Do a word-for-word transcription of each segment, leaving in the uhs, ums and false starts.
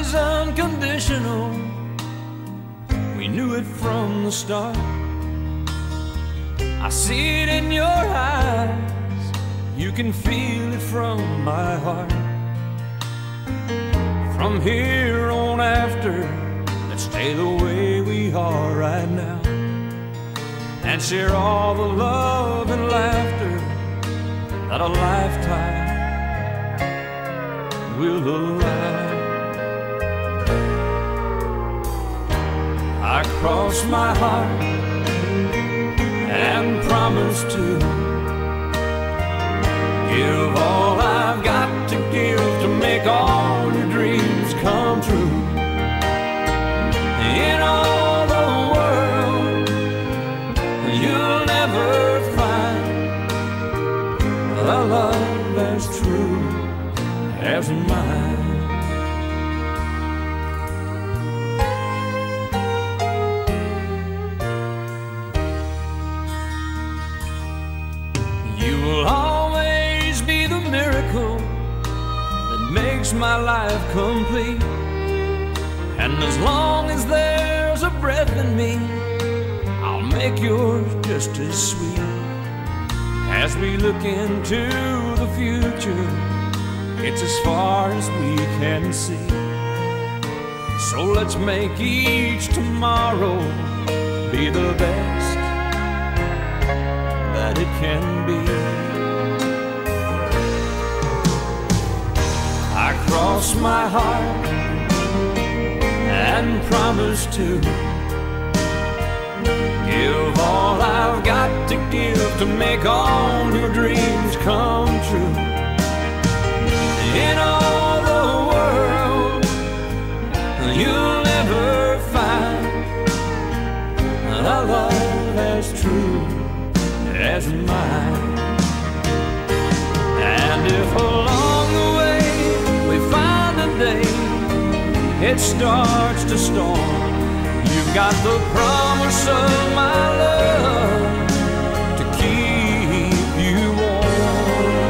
is unconditional. We knew it from the start. I see it in your eyes. You can feel it from my heart. From here on after, let's stay the way we are right now, and share all the love and laughter that a lifetime will allow. I cross my heart and promise to give all I've got to give to make all your dreams come true. In all the world, you'll never find a love as true as mine. You will always be the miracle that makes my life complete. And as long as there's a breath in me, I'll make yours just as sweet. As we look into the future, it's as far as we can see. So let's make each tomorrow be the best that it can be. I cross my heart and promise to give all I've got to give to make all your dreams come true. In all the world, you'll never find a love as true as mine. And if along the way we find a day it starts to storm, you've got the promise of my love to keep you warm.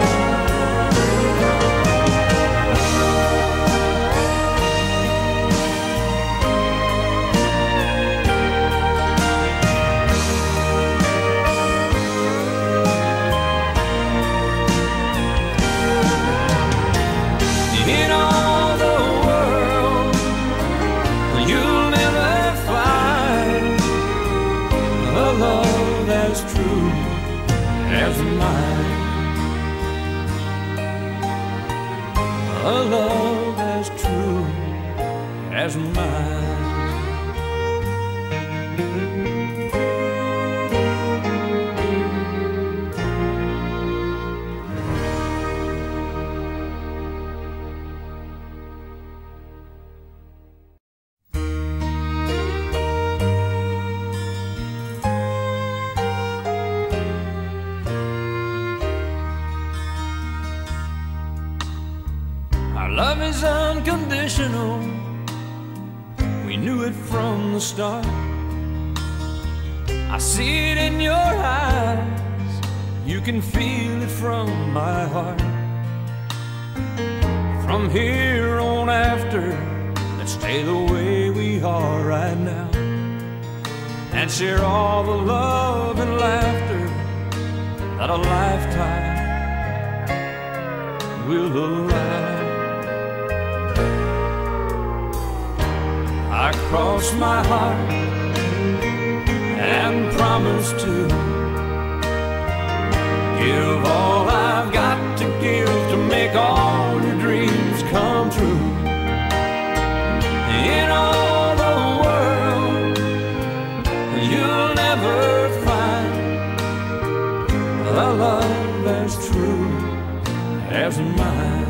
In all the world, you'll never find a love as true as mine. A love as true as mine. Our love is unconditional. We knew it from the start. I see it in your eyes. You can feel it from my heart. From here on after, let's stay the way we are right now, and share all the love and laughter that a lifetime will allow. I cross my heart and promise to give all I've got to give to make all your dreams come true. In all the world, you'll never find a love as true as mine.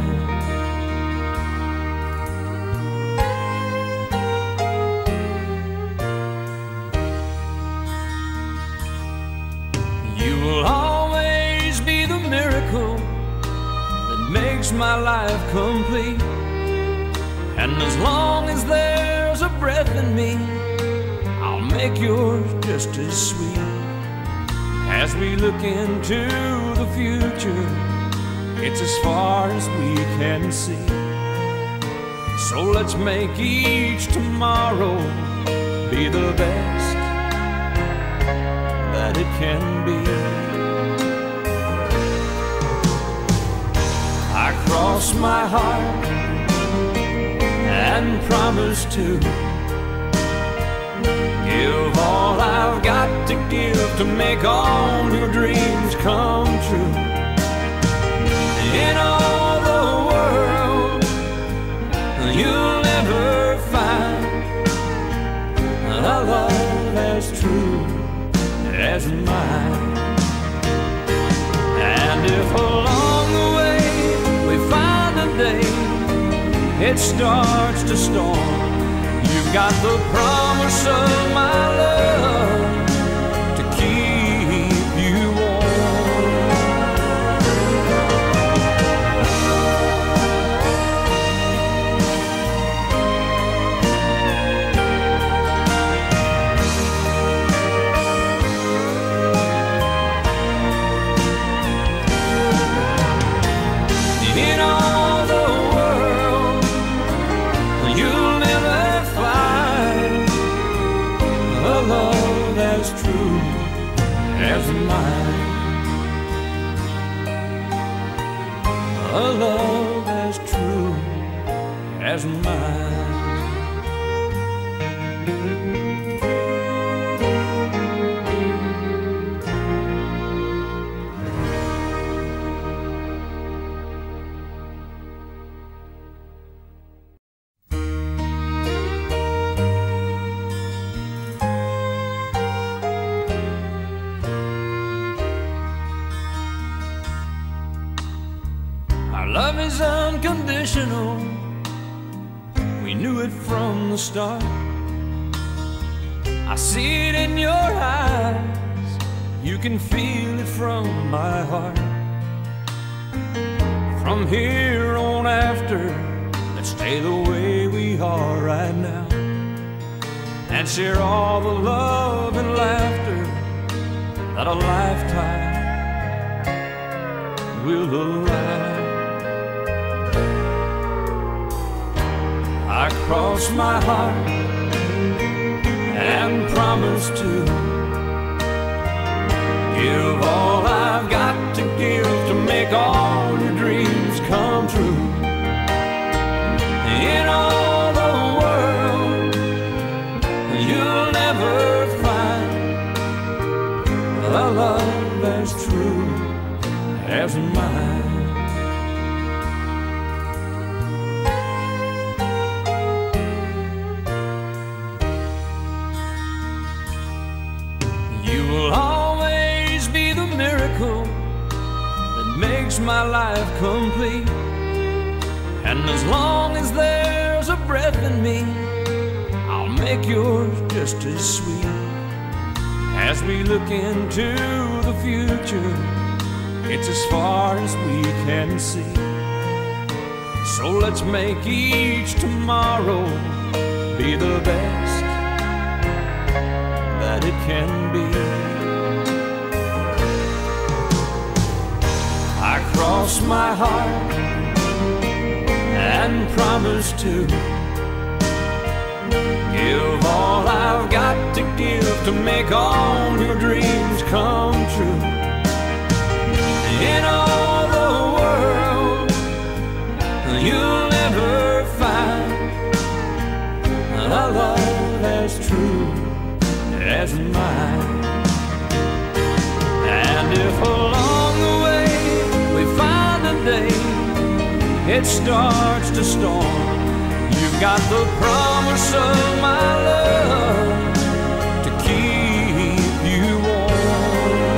You will always be the miracle that makes my life complete. And as long as there's a breath in me, I'll make yours just as sweet. As we look into the future, it's as far as we can see. So let's make each tomorrow be the best that it can be. I cross my heart and promise to give all I've got to give to make all your dreams come true. In all the world, you'll never find a love as true as mine. And if along the way we find a day it starts to storm, you've got the promise of my love to keep you warm. In all the world, you'll never find a love as true as mine. A love as true as mine. Our love is unconditional, we knew it from the start. I see it in your eyes, you can feel it from my heart. From here on after, let's stay the way we are right now, and share all the love and laughter that a lifetime will allow. I cross my heart and promise to give all I've got to give to make all your dreams come true. In all the world, you'll never find a love as true as mine. You will always be the miracle that makes my life complete. And as long as there's a breath in me, I'll make yours just as sweet. As we look into the future, it's as far as we can see. So let's make each tomorrow be the best that it can be. I cross my heart and promise to give all I've got to give to make all your dreams come true. In all the world, you'll never find a love as true as mine. And if along the way we find a day it starts to storm, you've got the promise of my love to keep you warm.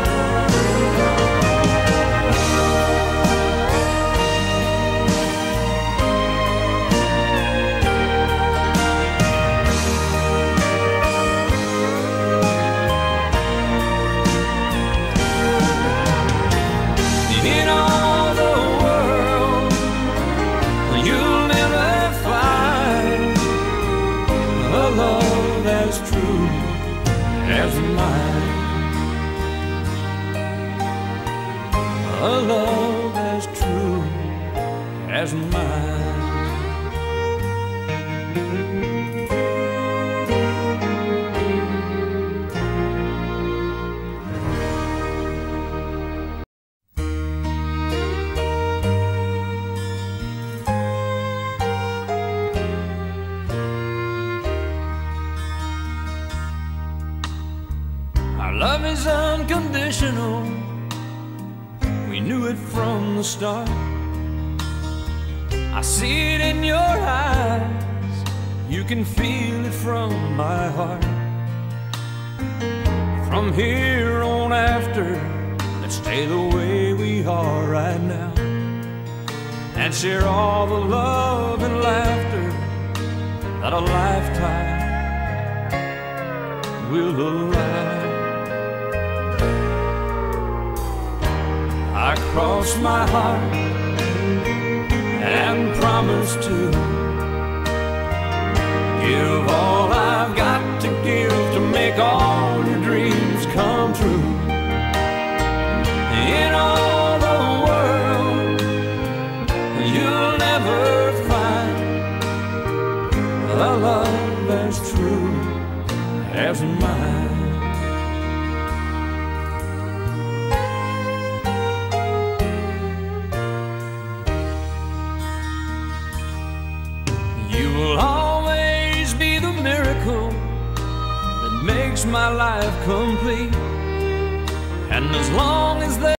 In all the world, you'll never find a love as true as mine. A love as true as mine. Our love is unconditional, we knew it from the start. I see it in your eyes, you can feel it from my heart. From here on after, let's stay the way we are right now, and share all the love and laughter that a lifetime will allow. I cross my heart and promise to give all I've got to give to make all your dreams come true. In all the world, you'll never find a love as true as mine. You will always be the miracle that makes my life complete, and as long as there